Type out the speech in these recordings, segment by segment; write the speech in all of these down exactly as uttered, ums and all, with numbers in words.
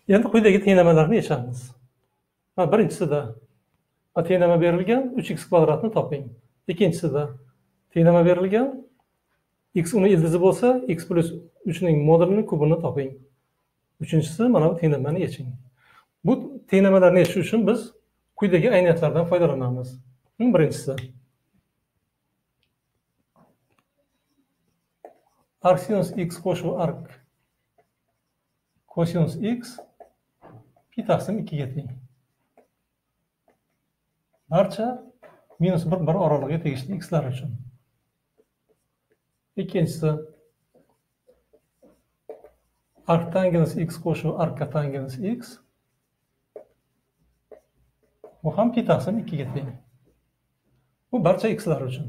Endi quyidagi tenglamalarni yechamiz. Birinchisida tenglama berilgan uch x kvadratni toping. Ikkinchisida tenglama berilgan x uni ildizi bo'lsa, x plus uch ning modulini kubini toping. Uchinchisi mana bu tenglamani yeching. Bu tenglamalarni yechish uchun biz quyidagi ayniyatlardan foydalanamiz. Birinchisi arc sinus x qo'shib arc cosinus x pi taqsim ikkiga teng. Barcha minus bir bir oralig'iga tegishli x'lar uchun. Ikkinchisi arc tangens x qo'shib arc cotangens x bu ham pi taqsim ikkiga teng. Bu barcha x'lar uchun.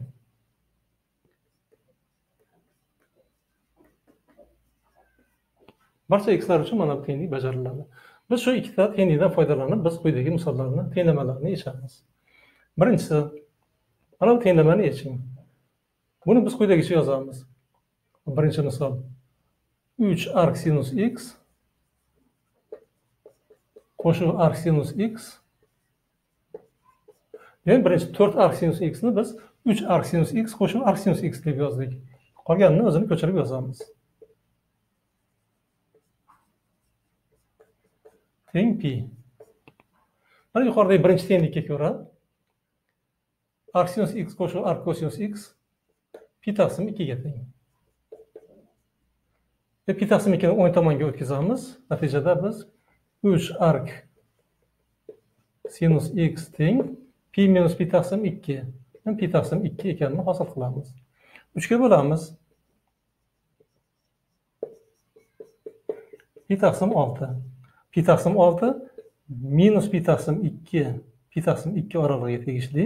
Barcha x'lar uchun mana bu tenglik bajariladi. Biz shu ikkita tenglikdan foydalanib, biz quyidagi misollarni, tenglamalarni yechamiz. Birinchisi, mana bu tenglamani yeching. Buni biz quyidagicha yozamiz. Birinchi misol uch arc sinus x qo'shib arc sinus x. Yani birinchi to'rt arc sinus x ni biz uch arc sinus x qo'shib arc sinus x deb yozdik. Qolganini o'zini ko'chirib yozamiz. Teng pi. Mana yuqoridagi birinchi tenglikka ko'ra arc sinus x qo'shib arc cosinus x pi taqsim ikkiga teng. Ve pi taqsim ikkini o'ng tomonga o'tkazamiz. Natijada biz uch arc sinus x teng pi minus pi taqsim ikki. Yani pi taqsim ikki ekanini hosil qilamiz. uchga bo'lamiz. Pi taqsim olti. Pi taqsim olti minus pi taqsim ikki. Pi taqsim ikki oralig'iga tegishli.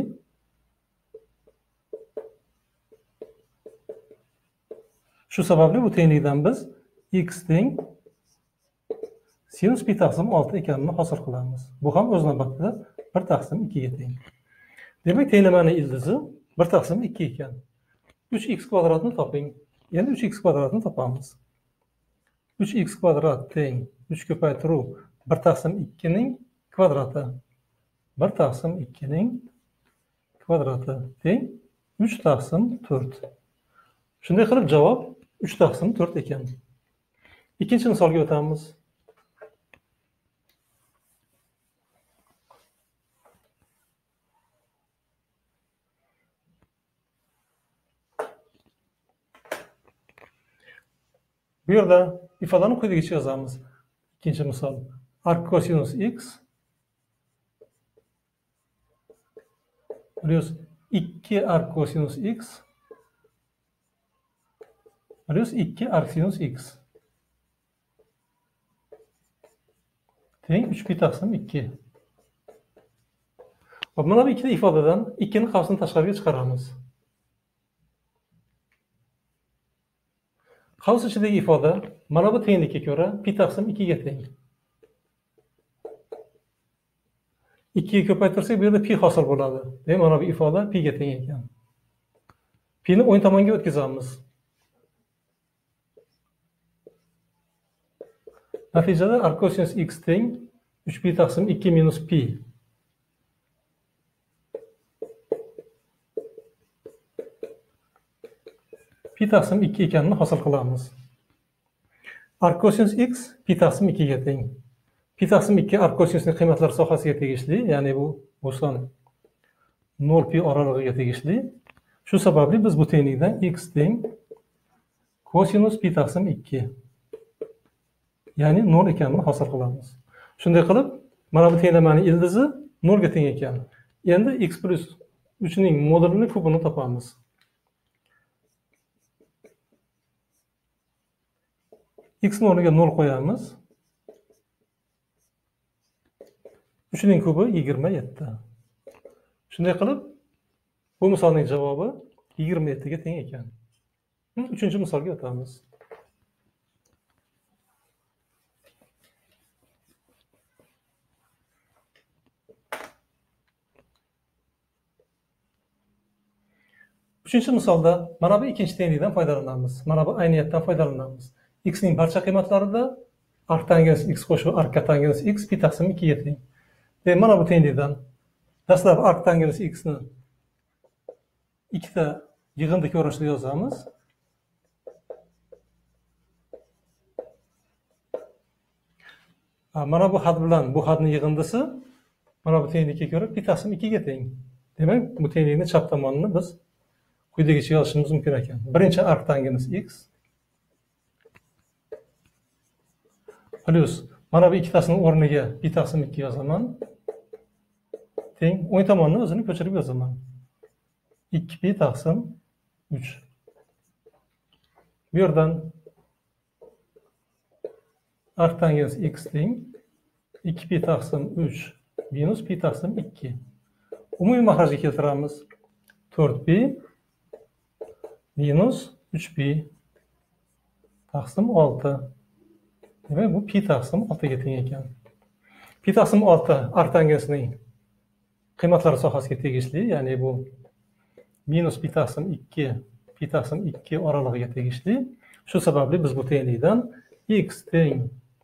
Shu sababli bu tenglikdan biz x teng sinus pi taqsim olti ekanini hosil qilamiz. Bu ham o'z navbatida bir taqsim ikkiga teng. Demak, tenglamani ildizi bir taqsim ikki ekan. uch x kvadratni toping. Endi uch x kvadratni topamiz. uch x kvadrat teng uch ko'paytiruv bir taqsim ikki ning kvadrati. bir taqsim ikki ning kvadrati teng uch taqsim to'rt. Shunday qilib javob uch taqsim to'rt ekan. Ikkinchi misolga o'tamiz. Bu yerda ifodani quyidagicha yozamiz. Ikkinchi misol arc cosinus x plus ikki arc cosinus x plus ikki arc sinus x teng uch pi taqsim ikki. Mana bu ikkita ifodadan ikkini qavsini tashqariga chiqaramiz. Qavs ichidagi ifoda mana bu tenglikka ko'ra pi taqsim ikkiga teng. ikkiga ko'paytirsak bu yerda pi hosil bo'ladi. Demak, mana bu ifoda pi ga teng ekan. Pi ni o'ng tomonga o'tkazamiz. Natijada arc cosinus x teng uch pi taqsim ikki minus pi. Pi taqsim ikki ekanini hosil qilamiz. Arc cosinus x pi taqsim ikki ga teng. Pi taqsim ikki arc cosinusning qiymatlari sohasiga tegishli, ya'ni bu bo'lsin nol pi oralig'iga tegishli. Shu sababli biz bu tenglikdan x teng cosinus pi taqsim ikki, ya'ni nol ekanini hosil qilamiz. Shunday qilib, mana bu tenglamani ildizi nol ga teng ekan. Endi x plus uch ning modulini kubini topamiz. X o'rniga nol qo'yamiz. uch ning kubi yigirma yetti. Shunday qilib, bu misolning javobi yigirma yetti ga teng ekan. Uchinchi misolga o'tamiz. Uchinchi misolda mana bu ikkinchi tenglikdan foydalanamiz. Mana bu ayniyatdan foydalanamiz. X ning barcha qiymatlarida arc tangens x qo'shib arc kotangens x pi taqsim ikkiga teng. Demak, mana bu tenglikdan dastlab arc tangens x ni ikkita yig'indi ko'rinishda yozamiz. Mana bu had bilan bu hadning yig'indisi mana bu tenglikka ko'ra pi taqsim ikkiga teng. Demak, bu tenglikni chap tomonini biz quyidagicha yozishimiz mumkin ekan. Birinchi arc tangens x plus mana bu ikkitasining o'rniga pi taqsim ikki yozaman. Teng o'ng tomonni o'zini ko'chirib yozaman. ikki pi taqsim uch. Bu yerdan arc tangens x teng ikki pi taqsim uch minus pi taqsim ikki. Umumiy mahrajga keltiramiz. to'rt pi minus uch pi taqsim olti. Demak, bu pi taqsim olti ga teng ekan. Pi taqsim olti arc tangensning qiymatlari sohasiga tegishli, ya'ni bu minus pi taqsim ikki, pi taqsim ikki oralig'iga tegishli. Shu sababli biz bu tenglikdan x teng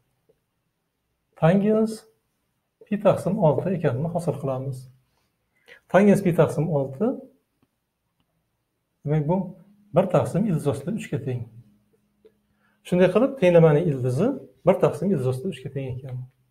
tangens pi taqsim olti ekanini hosil qilamiz. Tangens pi taqsim olti, demak bu bir taqsim ildiz ostida uch ga teng. Shunday qilib, tenglamaning ildizi bir taqsim ildiz ostida uch ga teng ekan.